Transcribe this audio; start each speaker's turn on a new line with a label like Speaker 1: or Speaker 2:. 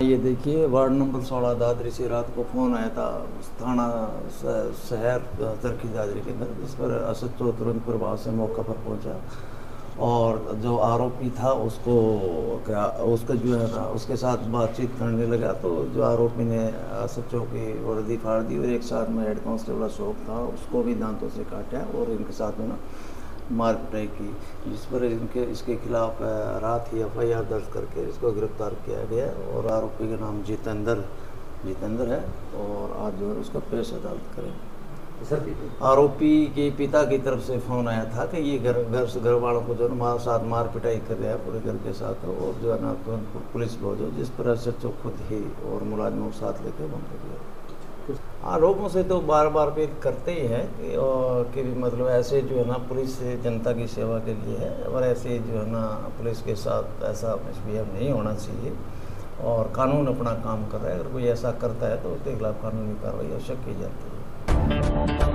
Speaker 1: ये देखिए, ward number 16 Dadri से रात को फ़ोन आया था थाना शहर तरकी दादरी के घर, जिस पर असद चो तुरंत प्रभाव से मौका पर पहुंचा और जो आरोपी था उसका जो है ना उसके साथ बातचीत करने लगा। तो जो आरोपी ने असद चो की वर्दी फाड़ दी और एक साथ में हेड कांस्टेबल अशोक था, उसको भी दांतों से काटा और इनके साथ में ना मार पिटाई की, जिस पर इसके खिलाफ रात ही FIR दर्ज करके इसको गिरफ्तार किया गया और आरोपी का नाम जितेंद्र है और आज जो है उसका पेश अदालत करेंगे।
Speaker 2: सर,
Speaker 1: आरोपी के पिता की तरफ से फ़ोन आया था कि ये घर वालों को जो है साथ मार पिटाई कर रहा है पूरे घर के साथ, और जो है ना तुरंत पुलिस भेजो, जिस पर SHO खुद ही और मुलाजिमों को साथ लेकर बंद कर दिया। आरोपों से तो बार बार भी करते ही हैं कि मतलब ऐसे जो है ना पुलिस जनता की सेवा के लिए है, और ऐसे जो है ना पुलिस के साथ ऐसा मिसबिहेव नहीं होना चाहिए और कानून अपना काम कर रहा है। अगर कोई ऐसा करता है तो उसके खिलाफ कानूनी कार्रवाई आवश्यक की जाती है।